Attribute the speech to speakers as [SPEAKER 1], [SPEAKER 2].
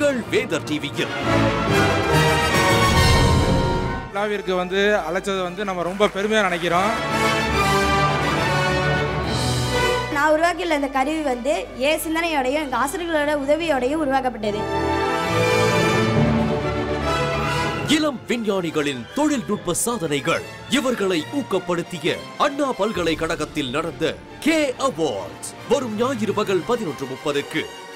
[SPEAKER 1] உங்கள் வேதர் டிவியில்.
[SPEAKER 2] விழாவிற்கு அழைச்சது நம்ம ரொம்ப பெருமையா நினைக்கிறோம்.
[SPEAKER 3] நான் உருவாக்கியுள்ள இந்த கருவி ஏன் சிந்தனையோடையும் எங்கள் ஆசிரியர்களோட உதவியோடையும் உருவாக்கப்பட்டது.
[SPEAKER 1] இளம் விஞ்ஞானிகளின் தொழில்நுட்ப சாதனைகள் இவர்களை ஊக்கப்படுத்திய அண்ணா பல்கலைக்கழகத்தில் நடந்த கே அவார்ட்ஸ் வரும் ஞாயிறு பகல் 11:30க்கு